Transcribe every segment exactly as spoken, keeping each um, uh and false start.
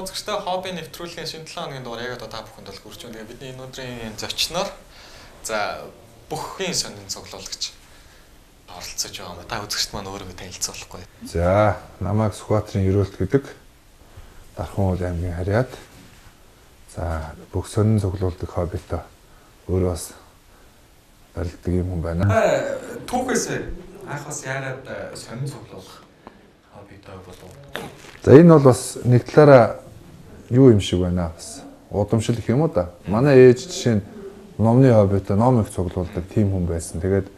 үзэгчтэй хобби нэвтрүүлгийн шинэ долоо хоногийн дугаар яг одоо та бүхэнд бол хүрч байна. Бидний энэ өдрийн зочноор за бүхний сонин цуглуулагч оролцож байгаа юм. Та үзэгчд маань өөрийгөө танилцуулахгүй. За, намайг Сүхбаатарын Ерөөлт гэдэг Дархан аймгийн харьяат. За, бүх сонин цуглуулдаг хоббитой өөрөө бас барилдаг юм хүн байна. Түүхээс анх бас яагаад сонин цуглуулах хоббитой болов? За, энэ бол бас нэг талаараа юу юм шиг байна бас. Удамшил гэх юм уу да. Манай ээж жишээ нь номны хоббитой ном их цуглуулдаг тийм хүн байсан. Тэгээд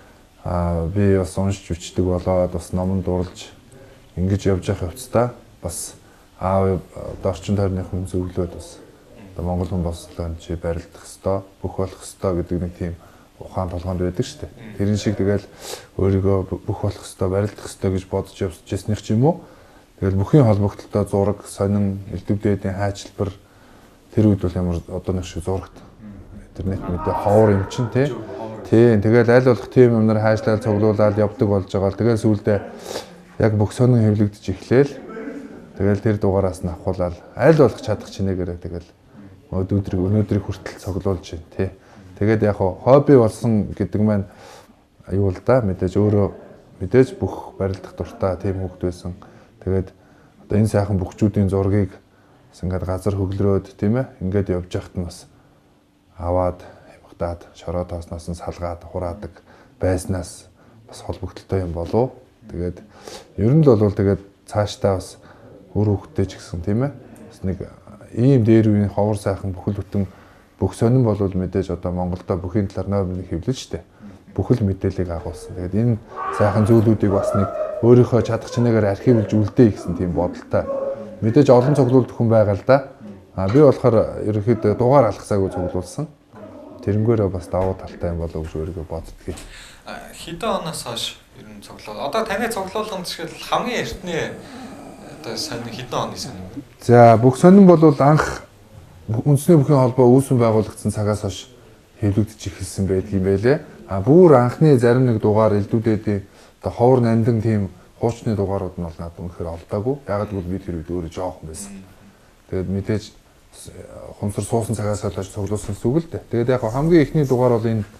аа би бас уншиж өчтдөг болоод бас номон дурлж ингэж явж явах явцдаа бас аав орчин тойрны хүн зөвлөөд бас Монгол хүн болслоо чи барилдах хэвээр бүх болох хэвээр гэдэг нэг тийм ухаан толгоонд байдаг шүү дээ. Тэрэн шиг тэгэл өөрийгөө бүх болох хэвээр барилдах хэвээр гэж бодож явжсных ч юм уу. Тэгэл бүхний холбогдлолтой зураг, сонин, элдвэдийн хайчилбар тэр үед бол ямар одоо нэг шиг зурагт интернет мэдээ ховор юм чинь тий. Тийм тэгэл аль болох тийм юмнаар хайшлаад цуглуулаад явдаг болж байгаа. Тэгэл сүүлдээ яг бүх сонин хэвлэгдэж эхлээл. Тэгэл тэр дугаараас нь авахуулаад аль болох чадах чинээгээрээ тэгэл өдрийг өнөөдрийг хүртэл цуглуулж байна тий. Тэгээд яг хобби болсон гэдэг маань юу л да мэдээж өөрөө мэдээж бүх барилдах дуртай тийм хүүхд байсан. Тэгээд одоо энэ сайхан бүхчүүдийн зургийг бас ингээд газар хөглөрөөд тийм ээ ингээд явж яхад нь бас аваад хямгатаад шороо тоосноос нь салгаад хураадаг байснаас бас холбогдолтой юм болов. Тэгээд ер нь л бол тэгээд цаашдаа бас өөр хүүхдтэй ч гэсэн тийм ээ бас нэг ийм дээр үеийн ховор сайхан бүхэл бүтэн бүх сонин болвол мэдээж одоо Монголдо бүхий талаар нойр хэвлэж штэ. Бүхэл мэдээллийг агуулсан. Тэгээд энэ сайхан зүйлүүдийг бас нэг өөрийнхөө чадах чинээгээр архивлж үлдээ гэсэн тийм бодолтой. Мэдээж олон цуглуулдаг хүн байгаа л да. А би болохоор ерөнхийдөө дугаар алгасаагүй цуглуулсан. Тэрнгээрээ бас давуу талтай юм болов уу гэж өөрийгөө боддгийг. Хэдэн оноос хойш ер нь цуглуул. Одоо таны цуглуулгын жишээл хамгийн эртний одоо сонин хэдэн оны сонин вэ? За бүх сонин бол анх үндэсний бүхний холбоо үүсгэн байгуулагдсан цагаас хойш хэвлэгдэж эхэлсэн байдгийм байлээ. А бүр анхны зарим нэг дугаар элдвэдийн одоо ховор нандин тийм хуучны дугаарууд нь бол надад үнэхээр олдоогүй. Ягаад гэвэл би тэр үед өөрөө жоохон байсан. Тэгээд мэдээж хумсар суусан цагаас хойш цуглуулсан зүг л дээ. Тэгээд яг хамгийн ихний дугаар бол энэ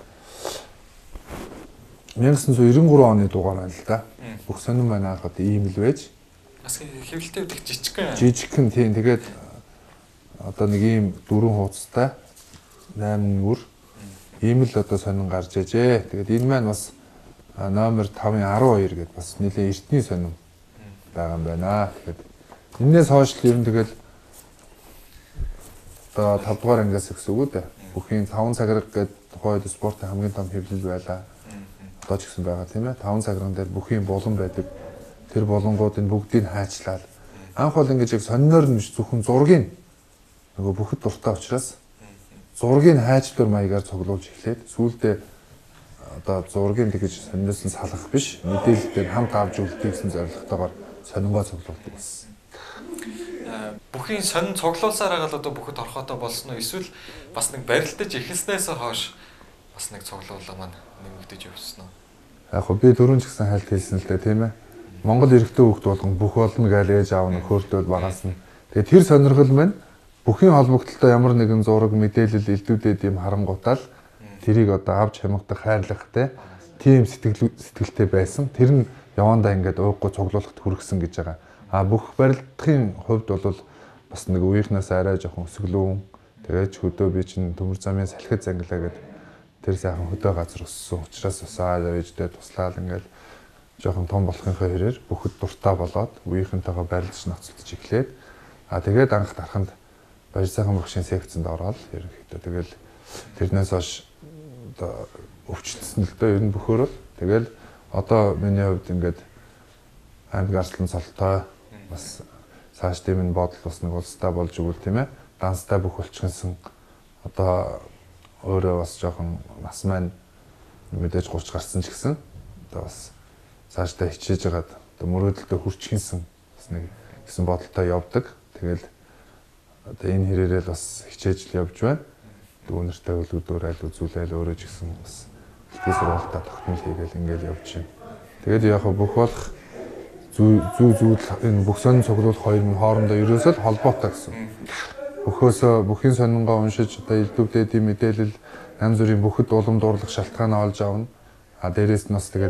найман девятьсот девяносто три оны дугаар байна л да. Бүх сонин байна хаад ийм л байж. Бас хэвлэлтэй их жижигхэн. Жижигхэн тийм. Тэгээд одоо нэг ийм дөрвөн хуудастай найман мөр ийм л одоо сонин гарч ижээ. Тэгээд энэ маань бас номер тавын арван хоёр гэдээ бас нэлээ эртний сонин байгаа юм байна. Тэгэхээр энээс хойш л ер нь тэгэл одоо тавд дугаар ангиас гэсэн үг үү дээ. Бүхийн таван цаграг гэдэг тухайд спортын хамгийн том хэвлэл байлаа. Одоо ч гэсэн байгаа тийм ээ. таван цагран дээр бүхийн булан байдаг. Тэр булангуудыг бүгдийг хайчлаад анх бол ингэж яг сониноор нь зөвхөн зургийг нөгөө бүхэд дуртай учраас зургийг хайчлаар маягаар цуглуулж эхлээд сүүлдээ одоо зургийг тэгэж сониноос нь салгах биш мэдээлэлтэй хамт авч үлдэх гэсэн зорилготойгоор сонингоо цуглуулдаг байсан. Бүхийн сонин цуглуулсаар байгаа л одоо бүхэд орхотой болсон уу эсвэл бас нэг барилдаж эхэлснээс хойш бас нэг цуглуулга маань нэмэгдэж явсан уу? Яг хөө би дөрөв ч гэсэн хальт хэлсэн л дээ тийм ээ. Монгол эрэгтэй хүүхд болгон бүх болно гэж ээж аав нь хөөртөөд багаас нь. Тэгээд тэр сонирхол маань бүхийн холбогдлолтой ямар нэгэн зураг мэдээлэл элдвэдэд юм харангуутаал тэрийг одоо авч хямгдах хайрлагтай тийм сэтгэл сэтгэлтэй байсан. Тэр нь явандаа ингээд ууггүй цуглуулахт хүргэсэн гэж байгаа. А бүх барилдахын хувьд бол бас нэг үеийнхнээс арай жоохон өсөглөө. Тэгээд хөдөө би чинь төмөр замын салхид зангилаа гэдэг тэр сайхан хөдөө газар өссөн учраас бас аа ээжтэй туслаад ингээд жоохон том болохынхаа хэрээр бүхэд дуртай болоод үеийнхэнтэйгээ барилдаж ноцтолж эхлээд а тэгээд анх дараханд баяр сайхан багшийн секцэнд ороод ерөнхийдөө тэгэл тэрнээс хойш одоо өвчлөсөн л дөө ер нь бөхөөрөл тэгэл одоо миний хувьд ингээд аймаг арслан цолтой бас цааш тийм энэ бодол бас нэг улстай болж өгвөл тийм ээ данстай бүх болчихсон одоо өөрөө бас жоохон нас маань мэдээж гурч гарсан ч гэсэн одоо бас цаашдаа хичээж байгаад одоо мөрөөдөлтөд хүрчихсэн бас нэг гэсэн бодолтой явдаг. Тэгэл одоо энэ хэрээрээ бас хичээж л явж байна. Дүүнэртэй үлгүүдээр аль үзүүлээл өөрөө ч гэсэн бас ихтэй сургуультаа тогтмол хийгээл ингээл явж байна. Тэгээд яг бүх болох зүү зүү зүүд энэ бүх сонин цуглуулах хоёр нь хоорондоо ерөөсөө холбоотой гэсэн. Бөхөөсөө бүхийн сонингоо уншиж одоо илдвэдээд ийм мэдээлэл янз бүрийн бүхэд улам дуурлах шалтгаанаа олж авна. А дээрээс нь бас тэгээд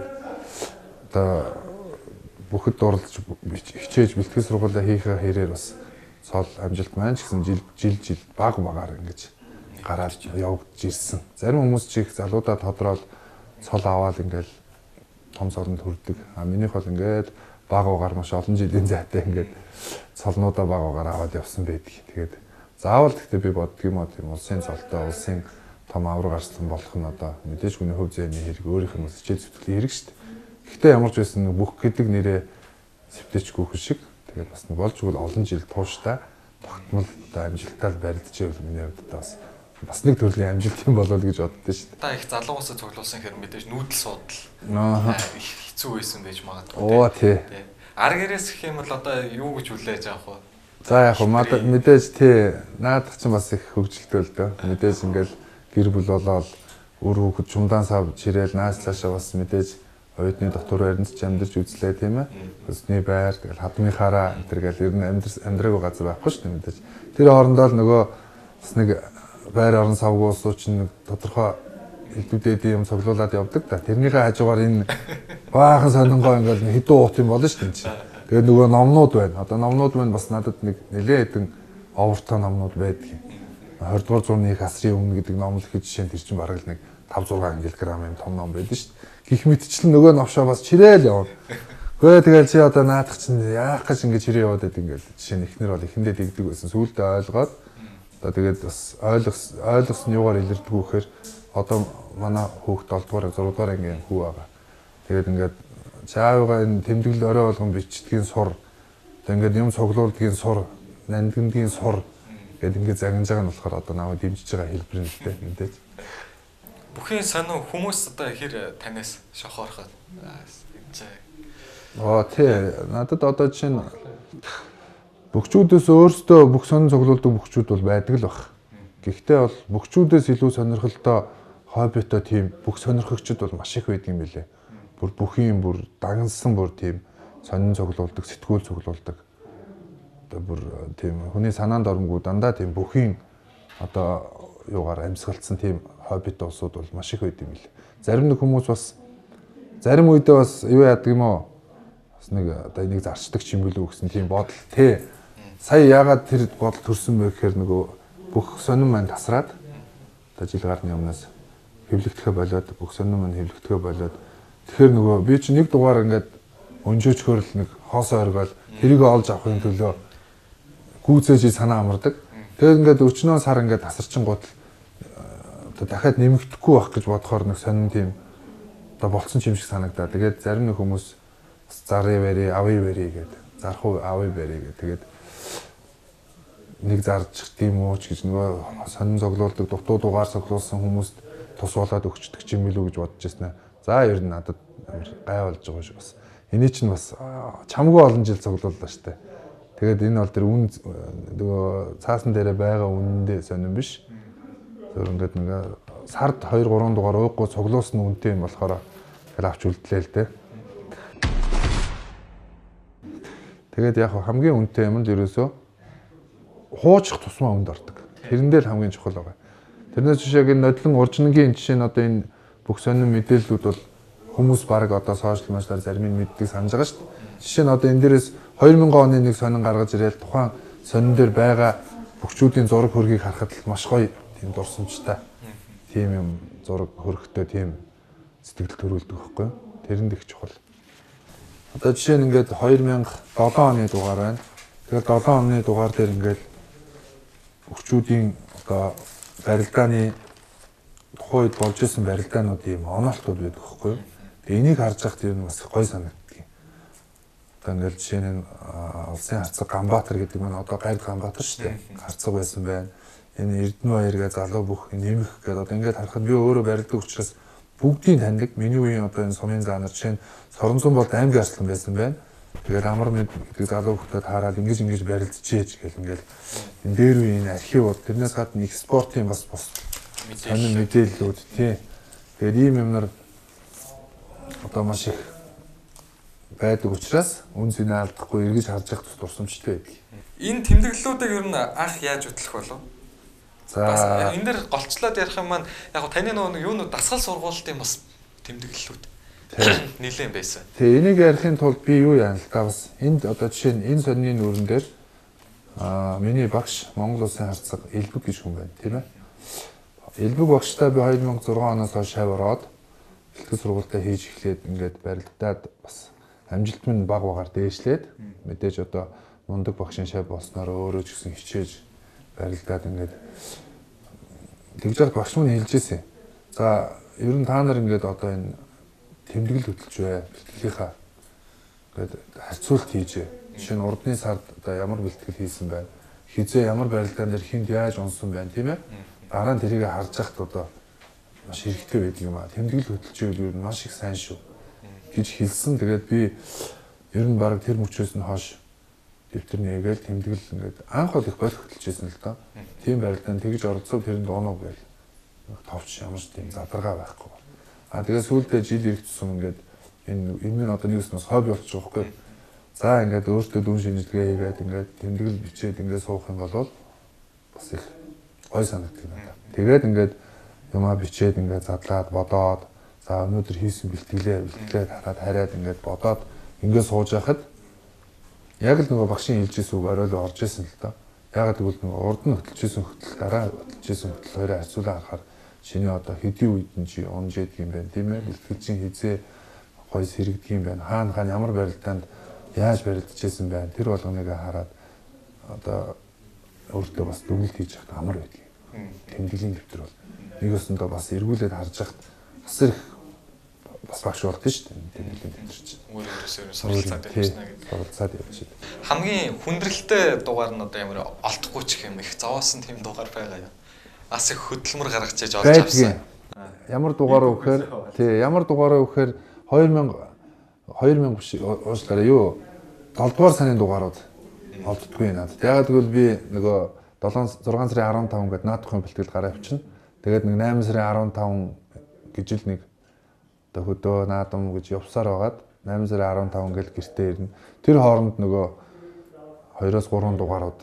одоо бүхэд дуурлаж хичээж бэлтгэл сургуулаа хийхээ хэрээр бас цол амжилт маань ч гэсэн жил жил жил баг багаар ингэж гараад явагдаж ирсэн. Зарим хүмүүс ч их залуудаа тодроод цол аваад ингээл том цолонд хүрдэг. А минийх бол ингээд баг багаар маш олон жилийн зайтай ингээд цолнуудаа баг багаар аваад явсан байдаг. Тэгээд заавал гэхдээ би боддгийм мод юм улсын цолтой улсын том авраг гарсан болох нь одоо мэдээж хүний хөв зээний хэрэг өөрийнх нь хичээл зүтгэлийн хэрэг шүү дээ. Гэхдээ ямар ч байсан бүх гэдэг нэрээ сэвтэжгүй хүн шиг тэгээд бас болж игэл олон жил тууштай тогтмол одоо амжилтаар барьдаж байвал миний хувьд бас бас нэг төрлийн амжилт юм болов гэж боддоо шүү дээ. Та их залуугаас цуглуулсан хэрэг мэдээж нүүдэл суудал Аа их хэцүү байсан байж магадгүй. Оо тий. Арга гэрээс гэх юм бол одоо юу гэж хүлээж авах вэ? За яг хөө мэдээж тий наадах чинь бас их хөвгөлтэй л дөө. Мэдээж ингээл гэр бүл болоод өөр хүүхэд чумдаан сав чирээл нааш цаашаа бас мэдээж оюутны дотор баримт ч амьдарч үзлээ тийм ээ. Өсний байр тэгэл хадмынхаараа энтергээл ер нь амьдр амьдраагүй газар байхгүй шүү дээ мэдээж. Тэр хоорондоо л нөгөө бас нэг байр орон савгүй улсууч нэг тодорхой элдвэдэд юм цуглуулад явдаг да. Тэрнийхээ хажуугаар энэ баахан сонингоо ингээл хэдэн уут юм болно шүү дээ. Тэгээд нөгөө номнууд байна. Одоо номнууд маань бас надад нэг нэлээд хэдэн овертон номнууд байдаг юм. двадцать дугаар зууны их асрын өмнө гэдэг ном л их жишээ нь тэр чинь бараг л нэг five six ангилограмм юм том ном байдаг шүү дээ. Гэх мэтчлэн нөгөө новшоо бас чирээл явна. Хөөе тэгэл чи одоо наадах чинь яах гэж ингэж чирээ яваад байд ингээд жишээ нь эхнэр бол эхэндээ дэгдэг байсан. Сүүлдээ ойлгоод одоо тэгээд бас ойлгос ойлгосон юугаар илэрдэггүй гэхээр одоо манай хүүхд seven дугаар six дугаар ангийн хүү байгаа. Тэгээд ингээд чаавга энэ тэмдэглэл орой болгон бичдгийн сур. Тэгээд ингээд юм цуглуулдгийн сур, нандиндгийн сур гэдэг ингээд загнаж байгаа нь болохоор одоо намайг дэмжиж байгаа хэлбэр нь л дээ мэдээж. Бүхийн сонин хүмүүс одоо хэр танаас шохоорхоод Аа тий надад одоо жишээ нь бөхчүүдээс өөрсдөө бүх сонин цуглуулдаг бөхчүүд бол байдаг л баг. Гэхдээ бол бөхчүүдээс илүү сонирхолтой хоббитой тийм бүх сонирхогчд бол маш их байдаг юм билэ. Бүр бүхийн бүр дагнсан бүр тийм сонин цуглуулдаг, сэтгүүл цуглуулдаг. Одоо бүр тийм хүний санаанд оромгүй дандаа тийм бүхийн одоо юугаар амьсгалцсан тийм хоббит улсууд бол маш их байд юм билээ. Зарим нэг хүмүүс бас зарим үедээ бас юу яадаг юм уу? Бас нэг одоо энийг зарчдаг ч юм билүү гэсэн тийм бодол тий. Сая яагаад тэр бодол төрсөн бэ гэхээр нөгөө бүх сонин маань тасраад одоо жил гарны өмнөөс хэвлэгдэхэ болоод бүх сонин маань хэвлэгдэхэ болоод тэгэхээр нөгөө би чи нэг дугаар ингээд өнжөөчхөр л нэг хоосоо оргоод тэрийг олж авахын төлөө гүйцээж санаа амардаг. Тэгээд ингээд өчнөө сар ингээд тасарчингууд одоо дахиад нэмэгдэхгүй байх гэж бодохоор нэг сонин тийм одоо болцсон юм шиг санагдаа. Тэгээд зарим нэг хүмүүс зарыг барь, авыг барь гэдэг. Зархуу авыг барь гэдэг. Тэгээд нэг зарж тийм уу ч гэж нөгөө сонин цоглуулдаг дутуу дугаар цоглуулсан хүмүүст тус болоод өгчдөг юм билүү гэж бодож байсан. За ер нь надад гай болж байгаа шүү бас. Эний чинь бас чамгүй олон жил цоглууллаа штэ. Тэгээд энэ бол тэр үн нөгөө цаасан дээрээ байгаа үнэндээ сонин биш. Тэр ингээд нэг сард two three дугаар ууггүй цуглуулсан үнэтэй юм болохоор тэгэл авч үлдлээ л дээ. Тэгээд яг хамгийн үнэтэй юм л ерөөсөө хуучих тусмаа үнд ордог. Тэрэндээ л хамгийн чухал байгаа. Тэрнээс жишээг энэ нодлон уржингийн жишээ нь одоо энэ бүх сонин мэдээллүүд бол хүмүүс баг одоо сошиал медиаар зарим нь мэддэг санаж байгаа шүү дээ. Жишээ нь одоо энэ дээрээс two thousand оны нэг сонин гаргаж ирээл тухайн сонин дээр байгаа бөхчүүдийн зураг хөргийг харахад л маш гоё тийм дурсамжтай. Тийм юм зураг хөргөтэй тийм сэтгэл төрүүлдэг байхгүй юу? Тэрэнд их чухал. Одоо жишээ нь ингээд two thousand seven оны дугаар байна. Тэгээд seven оны дугаар дээр ингээд бөхчүүдийн одоо барилдааны тухайд болж исэн барилдаанууд ийм онолтууд байдаг байхгүй юу? Тэгээ энийг харж байхад ер нь бас гоё санагддаг юм. Одоо ингээд жишээ нь улсын харцаг Ганбаатар гэдэг маань одоо Гайд Ганбаатар шүү дээ. Харцаг байсан байна. Энэ Эрдэнэбаяр гээ залуу бүх нэмэх гэдэг одоо ингээд харахад би өөрөө барилдаг учраас бүгдийг таньдаг. Миний үеийн одоо энэ сумын заанар жишээ нь Соронзон болд аймгийн арслан байсан байна. Тэгээд амар мэд гэдэг залуу хүмүүс хараад ингэж ингэж барилдчихэж гэл ингээд энэ дээр үеийн архивууд тэрнээс гадна экспортын бас бус сонин мэдээллүүд тий. Тэгээд ийм юмнар одоо маш их байдаг учраас үн цэнэ алдахгүй эргэж харж явах тус дурсамжтай байдаг. Энэ тэмдэглэлүүдийг ер нь анх яаж хөтлөх болов? За энэ дэр голчлоод ярих юм маань яг таны нөгөө юунууд дасгал сургуулийн бас тэмдэглэлүүд нэлээд байсан. Тэгээ энийг ярихын тулд би юу яана л та бас энд одоо жишээ нь энэ сонины нүүрэн дээр аа миний багш Монгол Улсын харцаг Элбэг гэж хүн байна тийм ээ. Элбэг багштай би two thousand six оноос хойш шав ороод бэлтгэл сургуультай хийж эхлээд ингээд барилдаад бас амжилт минь баг багаар дээшлээд мэдээж одоо мундаг багшийн шав болсноор өөрөө ч гэсэн хичээж барилдаад ингээд тэгж яг багш минь хэлж ирсэн. За ер нь та нар ингээд одоо энэ тэмдэглэл хөтлөж бай бэлтгэлийнхаа ингээд харьцуулт хийж. Жишээ нь урдны сард одоо ямар бэлтгэл хийсэн байна. Хизээ ямар барилдаан дээр хинт яаж унсан байна тийм ээ. Дараа нь тэрийг харж яхад одоо маш хэрэгтэй байдаг юм аа. Тэмдэглэл хөтлөж байвал ер нь маш их сайн шүү гэж хэлсэн. Тэгээд би ер нь баг тэр мөчөөс нь хойш дэвтэр нээгээл тэмдэглэл ингээд анх бол их бодох хөтлөжсэн л доо. Тийм барилдаанд тэгж орцсон тэрэнд оноо гээл. Товч ямар ч тийм задаргаа байхгүй. А тэгээд сүүлдээ жил иргэцсэн ингээд энэ энэ одоо нэгс бас хобби болчих жоохгүй. За ингээд өөртөө дүн шинжилгээ хийгээд ингээд тэмдэглэл бичээд ингээд суух юм бол бас их гой санагддаг юм байна. Тэгээд ингээд юмаа бичээд ингээд задлаад бодоод за өнөөдөр хийсэн бэлтгэлээ бэлтгэлээ хараад хараад ингээд бодоод ингээд сууж яхад яг л нөгөө багшийн хэлжсэн үг орой л орж исэн л доо. Ягаад гэвэл нөгөө урд нь хөтлөжсэн хөтөл дараа хөтлөжсэн хөтөл хоёроо харьцуулаад харахаар чиний одоо хэдийн үед нь чи унж ядг юм байна тийм ээ. Бэлтгэл хизээ гой сэрэгдэг юм байна. Хаана хаана ямар барилдаанд яаж барилдажсэн байна. Тэр болгоныг хараад одоо өөртөө бас дүгнэлт хийж явах амар байдаг. Тэмдэглэлийн дэвтэр бол нэг өсөндөө бас эргүүлээд харж яхад бас их бас багш болд нь шүү дээ. Тэмдэглэлийн дэвтэр чинь. Өөр өөрөөсөө суралцаад явчихна гэдэг. Суралцаад явчих. Хамгийн хүндрэлтэй дугаар нь одоо ямар олдохгүй ч юм их зовоосон тийм дугаар байгаа юм. Бас их хөдөлмөр гаргаж яаж олж авсан. Ямар дугаар вэ гэхээр тий ямар дугаар вэ гэхээр two thousand two thousand биш уушлаараа юу seven дугаар сарын дугаарууд олддгүй надад. Ягаад гэвэл би нөгөө seven six сарын fifteen гээд наадахын бэлтгэл гараа авчна. Тэгээд нэг eight сарын fifteen гэж л нэг одоо хөдөө наадам гэж явсаар байгаад eight сарын fifteen гээд гэртээ ирнэ. Тэр хооронд нөгөө two-оос three дугаарууд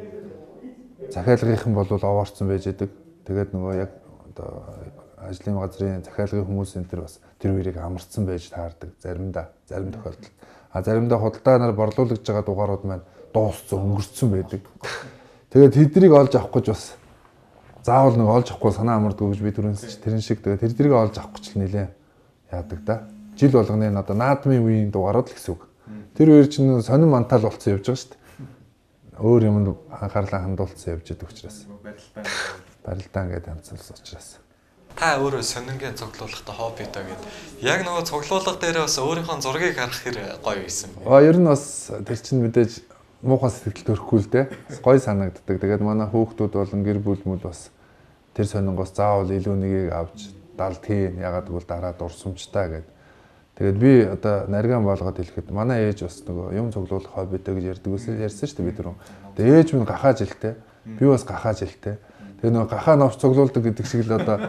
захиалгынхан бол овоорцсон байж идэг. Тэгээд нөгөө яг одоо ажлын газрын захиалгын хүмүүс энэ төр бас тэр үеийг амарцсан байж таардаг заримдаа зарим тохиолдолд. А заримдаа худалдаа нар борлуулж байгаа дугаарууд маань дууссан өнгөрцөн байдаг. Тэгээд тэднийг олж авах гэж бас заавал нэг олж авахгүй санаа амардгүй гэж би түрүүнээс тэрэн шиг тэгээд тэднийг олж авах гэж нэлээ яадаг да. Жил болгоны одоо наадмын үеийн дугаарууд л гэсэн үг. Тэр үеэр чинь сонин мантал болцсон явж байгаа шүү дээ. Өөр юмд анхаарлаа хандуулсан явж байгаа учраас. Барилдаан гэдэг амцлс учраас. Та өөрөө сонингийн цуглуулгатай хоббитой гэдэг. Яг нөгөө цуглуулга дээр бас өөрийнхөө зургийг харах хэр гоё байсан. Аа ер нь бас тэр чинь мэдээж муухай сэтгэл төрөхгүй л дээ. Гоё санагддаг. Тэгээд манай хүүхдүүд болон гэр бүлмүүд бас тэр сонингоос заавал илүү нэгийг авч далдгийг ягаад гэвэл дараа дурсамжтай гэдэг. Тэгээд би одоо нарийн болгоод хэлэхэд манай ээж бас нөгөө юм цуглуулах хоббитой гэж ярьдаг үсэл ярьсан шүү дээ бид түрүү. Тэгээд ээж минь гахаа жилтэй. Би бас гахаа жилтэй. Тэгээ нөгөө гахаа новч цуглуулдаг гэдэг шиг л одоо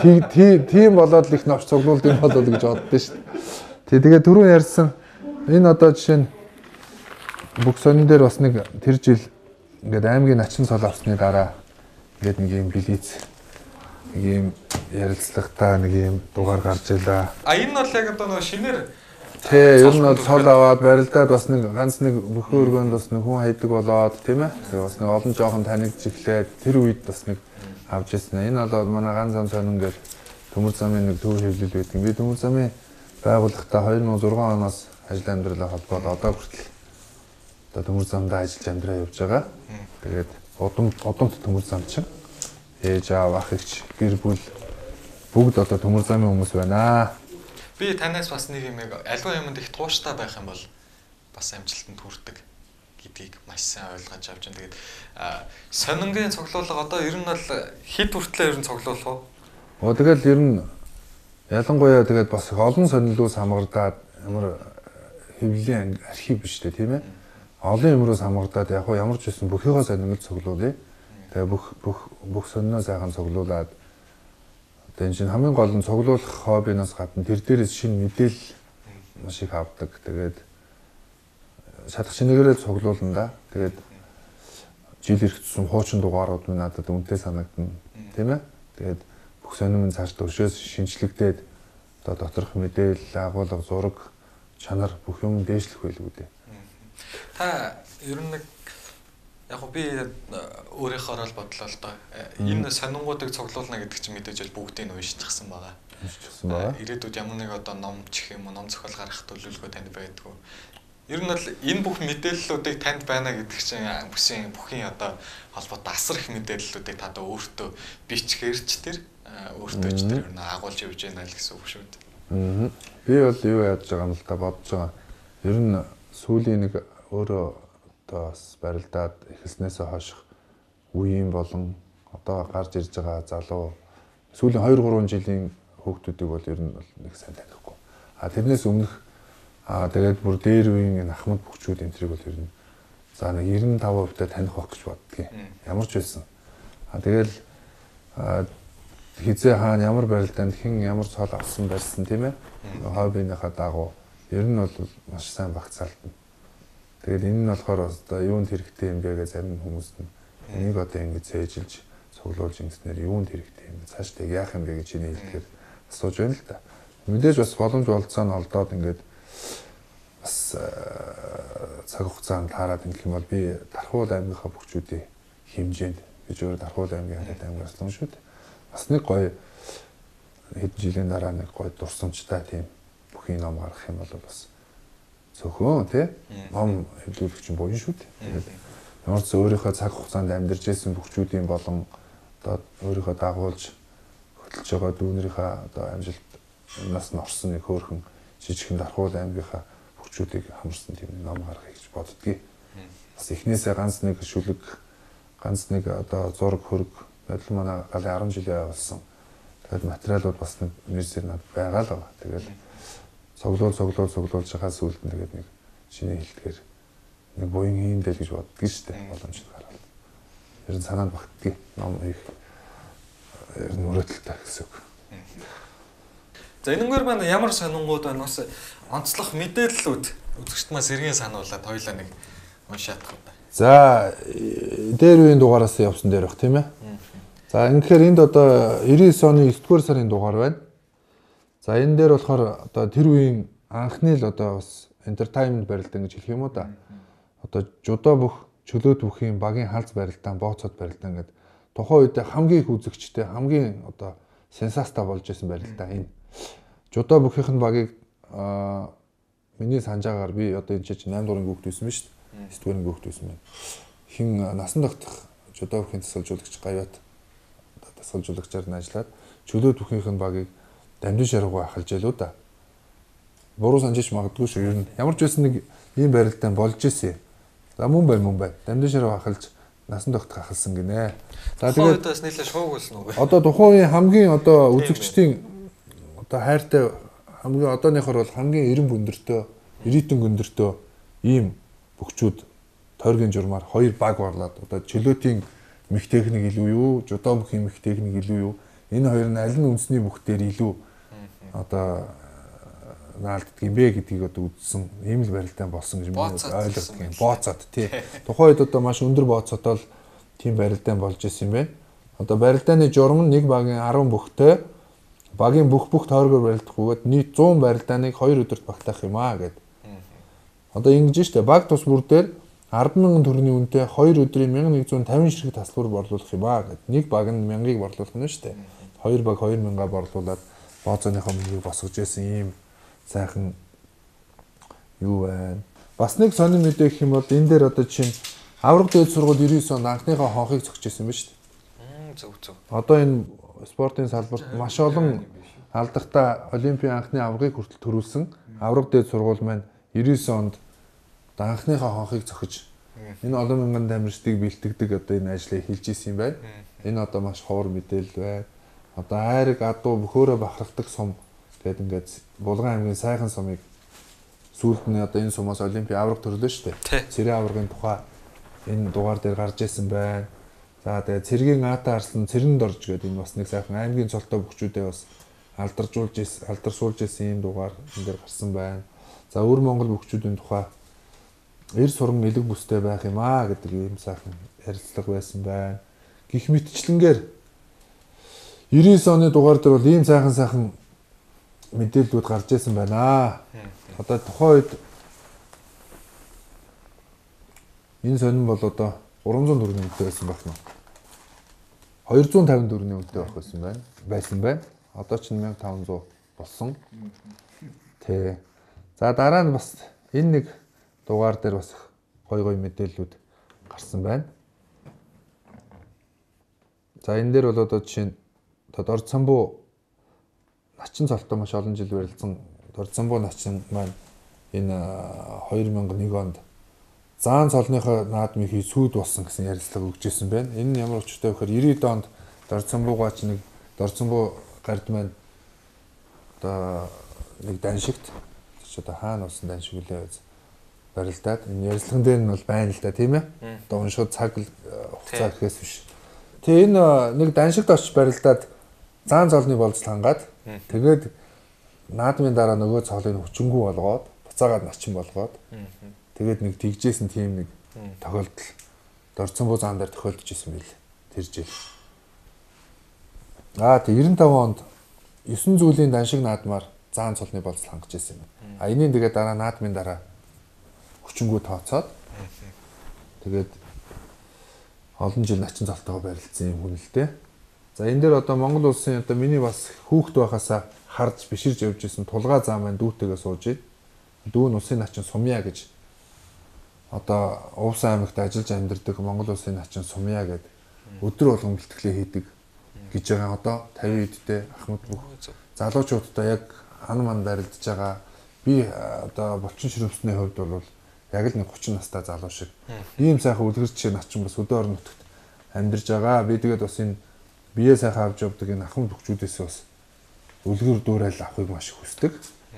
тийм болоод л их новч цуглуулдаг юм болоо гэж боддоо шүү дээ. Тэгээ түрүү ярьсан энэ одоо жишээ нь бүх сонин дээр бас нэг тэр жил ингээд аймгийн начин сол авсны дараа ингээд нэг юм билиц нэг юм ярилцлагатай нэг юм дугаар гарч илаа. А энэ бол яг одоо нөгөө шинээр тий ер нь бол сол аваад барилдаад бас нэг ганц нэг бүхэн өргөнд бас нэг хүн хайдаг болоод тийм ээ. Тэгээ бас нэг олон жоохон танигдж эхлээд тэр үед бас нэг авч ирсэн. Энэ бол манай ганц ам сонин ингээд төмөр замын нэг төв хэвлэл байдаг. Би төмөр замын байгууллагатай two thousand six оноос ажил амьдралаа холбоод одоо хүртэл одоо төмөр замдаа ажиллаж амьдраа явж байгаа. Тэгээд удам удамт төмөр зам чинь ээж аав ах эгч гэр бүл бүгд одоо төмөр замын хүмүүс байна. Би танаас бас нэг юм альва юмд их тууштай байх юм бол бас амжилтанд хүрдэг гэдгийг маш сайн ойлгож авч байна. Тэгээд сонингийн цуглуулга одоо ер нь бол хэд хүртлээр ер нь цуглуулах вэ? Оо тэгэл ер нь ялангуяа тэгээд бас олон сонирхлоос хамгаалаад ямар хэвлэлийн архив биш үү тийм ээ. Олон юмруу хамгаалаад яг ямар ч байсан бүхийгөө сонирхол цуглуулъя. Тэгээ бүх бүх бүх сонино сайхан цуглуулад одоо энэ чинь хамгийн гол нь цуглуулах хоббинаас гадна тэр дээрээс шинэ мэдээлэл маш их авдаг. Тэгээд шатах шинээрээ цуглуулна да. Тэгээд жил иргэдсэн хуучин дугаарууд минь надад үнэтэй санагдана. Тийм ээ. Тэгээд бүх сонирмын цааш төвшөөс шинжлэгдээд одоо доторх мэдээлэл, агуулга, зураг, чанар бүх юм дээшлэх байлгүй дээ. Та ер нь нэг яг би өөрийнхөө л бодлоо л доо. Энэ сонингуудыг цуглуулна гэдэг чинь мэдээж бол бүгдийг нь уншчихсан байгаа. Уншчихсан байгаа. Ирээдүйд ямар нэг одоо ном чих юм уу, ном зохиол гаргах төлөвлөгөө танд байдгүй. Ер нь бол энэ бүх мэдээллүүдийг танд байна гэдэг чинь бүсийн бүхийн одоо холбоотой асар их мэдээллүүдийг та өөртөө бичгээрч тэр өөртөө ч тэр агуулж явж байна л гэсэн үг шүү дээ. Аа. Би бол юу яаж байгаа юм л та бодож байгаа. Ер нь сүүлийн нэг өөрөө одоо бас барилдаад эхэлснээсээ хойш үеийн болон одоо гарч ирж байгаа залуу сүүлийн хоёр гурван жилийн хүүхдүүдийг бол ер нь нэг сайн танихгүй. А тэрнээс өмнөх аа тэгээд бүр дээр үеийн энэ ахмад бүхчүүд энэ төрийг бол ер нь за нэг девяносто five percent таних байх гэж боддгийг. Ямар ч байсан. А тэгэл хизээ хаана ямар барилдаанд хэн ямар цол авсан байсан тийм ээ. Хоббинийхаа дагуу ер нь бол маш сайн багцаалтна. Тэгээд энэ нь болохоор одоо юунд хэрэгтэй юм бэ гэж зарим хүмүүс нь энийг одоо ингэж цээжилж цуглуулж ингэснээр юунд хэрэгтэй юм бэ? Цаашдаа яах юм бэ гэж чиний хэлдгээр асууж байна л да. Мэдээж бас боломж болцоо нь олдоод ингээд бас цаг хугацаанд хараад ингэх юм бол би Дархуул аймгийнхаа бүхчүүдийн хэмжээнд гэж өөр Дархуул аймгийн хадад аймгаас л шүү дээ. Бас нэг гоё хэдэн жилийн дараа нэг гоё дурсамжтай тийм бүхий ном гаргах юм бол бас цөөхөн тий ном хэвлүүлэгч юм боён шүү дээ. Ямар ч өөрийнхөө цаг хугацаанд амьдарч ирсэн бүхчүүдийн болон одоо өөрийнхөө дагуулж хөтлөж байгаа дүүнэрийнхээ одоо амжилт нас нь орсон нэг хөөрхөн жижигхэн Дархуул аймгийнхаа бүхчүүдийг хамарсан тийм ном гаргахыг гэж боддгийг. Бас эхнээсээ ганц нэг шүлэг, ганц нэг одоо зураг хөрөг бодол манай галын арван жилийн явуулсан. Тэгээд материалууд бас нэг нэрсээр надад байгаа л байгаа. Тэгээд цуглуул цуглуул цуглуулж байгаа сүлд нь тэгээд нэг шинэ хэлдгээр нэг буян хиймдэл гэж боддгийг шүү дээ. Боломж нь гараад. Ер нь санаанд багтдгийг ном их ер нь өрөөдөлтэй гэсэн үг. За энэгээр маань ямар сонингууд байна бас онцлог мэдээллүүд үзэгчд маань сэргийн сануулад хоёлаа нэг уншаадах юм байна. За дээр үеийн дугаараас явсан дээр бах тийм ээ. За ингэхээр энд одоо девяносто оны девять дугаар сарын дугаар байна. За энэ дээр болохоор одоо тэр үеийн анхны л одоо бас entertainment барилдан гэж хэлэх юм уу да. Одоо жудаа бүх чөлөөт бүхийн багийн халз барилдаан, бооцоод барилдаан гэдэг тухайн үед хамгийн их үзэгчтэй, хамгийн одоо сенсацтай болж исэн барилдаа энэ. Жудаа бүхийнх нь багийг аа миний санджаагаар би одоо энэ чинь eight дуурын хүүхд байсан биз дээ. девять дуурын хүүхд байсан байна. Хин насан тогтох жудаа бүхийн тасалжуулагч гавьяат тасалжуулагчаар нь ажиллаад чөлөөт бүхийнх нь багийг дамжин шаргуу ахалж ялуу да. Буруу санджиж магадгүй шүү. Ер нь ямар ч байсан нэг ийм барилдаан болж исэн. За мөн бай мөн бай. Дамжин шаргуу ахалж насан тогтох ахалсан гинэ. За тэгээд бас нийлээ шууг болсон уу? Одоо тухайн үеийн хамгийн одоо үзэгчдийн одоо хайртай хамгийн одооныхоор бол хамгийн эрен бүндэртэй, ирээдүйн гүндэртэй ийм бүхчүүд тойргийн журмаар хоёр баг барлаад одоо чөлөөтийн мэх техник илүү юу, жудаа бүхийн мэх техник илүү юу? Энэ хоёр нь аль нь үндэсний бүхтээр илүү одоо наалддаг юм бэ гэдгийг одоо үзсэн ийм л барилдаан болсон гэж би ойлгодог юм. Бооцоод тий. Тухайн үед одоо маш өндөр бооцоотол тийм барилдаан болж исэн юм байна. Одоо барилдааны журам нь нэг багийн ten бүхтэй багийн бүх бүх тойргоор барилдахгүйгээд нийт one hundred барилдааныг хоёр өдөрт багтаах юм аа гэд. Одоо ингэж штэ баг тус бүр дээр ten thousand төгрөгийн үнэтэй хоёр өдрийн eleven fifty ширхэг таслбар борлуулах юм аа гэд. Нэг баг нь one thousand-ыг борлуулах нь штэ. Хоёр баг two thousand борлуулад бооцооныхоо мөнгөийг босгож байсан ийм сайхан юу байна. Бас нэг сонир мэдээ гэх юм бол энэ дээр одоо чинь авраг дээд сургууль девяносто онд анхныхаа хонхыг зогсож байсан биз дээ. Зөв зөв. Одоо энэ спортын салбарт маш олон алдартай олимпийн анхны аврагыг хүртэл төрүүлсэн авраг дээд сургууль маань девяносто онд анхныхаа хонхыг зохиж энэ олон мянган дамжирчдыг бэлтгэдэг одоо энэ ажлыг хийж исэн юм байна. Энэ одоо маш ховор мэдээлэл байна. Одоо айраг адуу бөхөөрөө бахархдаг сум гэдэг ингээд Булган аймгийн сайхан сумыг сүүлд нь одоо энэ сумаас олимпийн авраг төрлөө шүү дээ. Цэрэн аврагын тухай энэ дугаар дээр гарч ирсэн байна. За тэгээ цэргийн аата арслан цэрэнд орж гэдэг энэ бас нэг сайхан аймгийн цолтой бүхчүүдээ бас алдаржуулж алдаршуулж ирсэн ийм дугаар энэ дээр гарсан байна. За өвөр Монгол бүхчүүдийн тухай эр сурган элэг бүстэй байх юм аа гэдэг ийм сайхан ярилцлага байсан байна. Гэх мэтчлэнгээр девяносто оны дугаар дээр бол ийм сайхан сайхан мэдээллүүд гарч ирсэн байна. Одоо тухайн үед энэ сонин бол одоо гурван зуун төгрөгийн үнэтэй байсан байх нь. хоёр зуун тавин төгрөгийн үнэтэй байх байсан байна. Байсан байна. Одоо ч мянга таван зуун болсон. Тэ. За дараа нь бас энэ нэг дугаар дээр бас гой гой мэдээллүүд гарсан байна. За энэ дээр бол одоо жишээ нь Дорд самбуу начин цолтой маш олон жил барилдсан Дорд самбуу начин маань энэ хоёр мянга нэг онд заан цолныхоо наадмыг хий сүйд болсон гэсэн ярилцлага өгчээсэн байна. Энэ нь ямар учиртай вэ гэхээр девяносто онд Дорд самбуугаа ч нэг Дорд самбуу гард маань одоо нэг даншигт ч одоо хаана болсон даншиг үлээ барилдаад энэ ярилцлаган дээр нь бол байна л да тийм ээ. Одоо уншихад цаг хугацаа гэхээс биш. Тэгээ энэ нэг даншигт очиж барилдаад заан цолны болж хангаад тэгээд наадмын дараа нөгөө цолыг хүчингү болгоод буцаагаад начин болгоод тэгээд нэг тэгжсэн тийм нэг тохиолдол Дорд самбуу заан дээр тохиолдож исэн байл тэр жил. Аа тэг девяносто таван онд есөн зүйлийн даншиг наадмаар заан цолны болж хангаж исэн юм. А энийн тэгээд дараа наадмын дараа хүчингү тооцоод тэгээд олон жил начин цолтойгоо барилдсан юм хүн л дээ. За энэ дээр одоо Монгол улсын одоо миний бас хүүхэд байхасаа харж биширж явж исэн тулгаа заа маань дүүтэйгээ сууж ий. Дүү нь улсын начин Сумья гэж одоо Увсан аймагт ажиллаж амьдардаг Монгол улсын начин Сумья гэдэг өдөр болгон бэлтгэлээ хийдэг гэж байгаа. Одоо тавин эдтэй Ахмад бүх залуучуудтай яг хан ман барилдаж байгаа. Би одоо булчин ширэмсний хувьд бол яг л нэг гучин настай залуу шиг ийм сайхан үлгэр жишээ начин бас өдөө орон нутагт амьдарж байгаа. Би тэгээд бас энэ бие сайхан авч явдаг энэ ахмад бүхчүүдээс бас үлгэр дуурайл авахыг маш хүсдэг.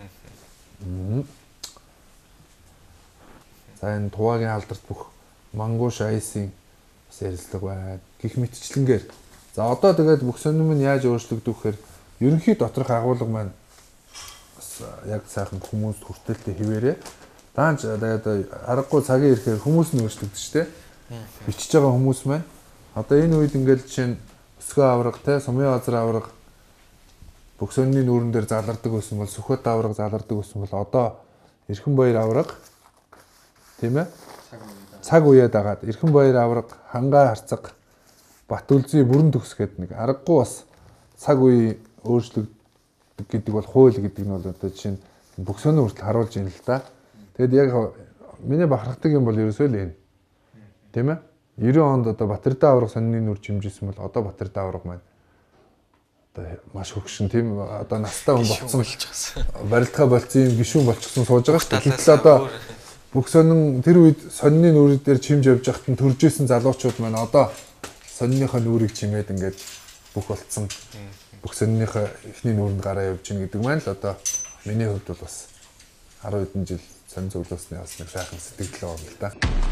За энэ Туваагийн алдарт бүх Мангууш Айсын бас ярилцлага байна. Гэх мэтчлэнгээр. За одоо тэгээд бүх сонирм нь яаж өөрчлөгдөх гэхээр ерөнхий доторх агуулга маань бас яг сайхан хүмүүст хүртэлтэй хിവэрээ. Даанч тэгээд аргагүй цагийн ирэхээр хүмүүс нь өөрчлөгдөж штэ. Бичиж байгаа хүмүүс маань одоо энэ үед ингээд жишээ нь өсгөө авраг те сумын газар авраг бүх сонины нүүрэн дээр залардаг байсан бол Сүхбат авраг залардаг байсан бол одоо Эрхэнбаяр авраг тийм ээ цаг үеэд агаад Эрхэнбаяр авраг Хангай харцаг Батүлзий бүрэн төгс гэдэг нэг аргагүй бас цаг үе өөрчлөгддөг гэдэг бол хууль гэдэг нь бол одоо жишээ нь бүх сони хүртэл харуулж ийн л да. Тэгэд яг миний бахархдаг юм бол ерөөсөө л энэ. Тийм ээ? девяносто онд одоо Батэрдээ авраг сонины нүр чимжсэн бол одоо Батэрдээ авраг маань одоо маш хөгшин тийм одоо настай хүн болсон болж байгаа. Барилдгаа болцсон юм гишүүн болчихсон сууж байгаа шүү дээ. Гэтэл одоо бүх сонин тэр үед сонины нүрийн дээр чимж явж байхад нь төржсэн залуучууд маань одоо сониныхоо нүрийг чимээд ингээд бүх болцсон. Бүх сониныхоо эхний нүрэнд гараа явж гин гэдэг маань л одоо миний хувьд бол бас арван хэдэн жил сонин зөвлөсний бас нэг сайхан сэтгэл байна л да.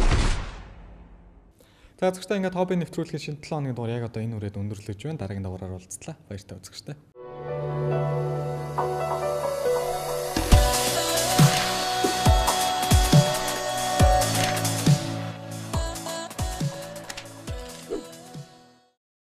За зөвхөн ингээд хобби нэвтрүүлгийн шинэ седем хоногийн дугаар яг одоо энэ үрээд өндөрлөж байна. Дараагийн дугаараар уулзлаа. Баяртай үзэгчтэй.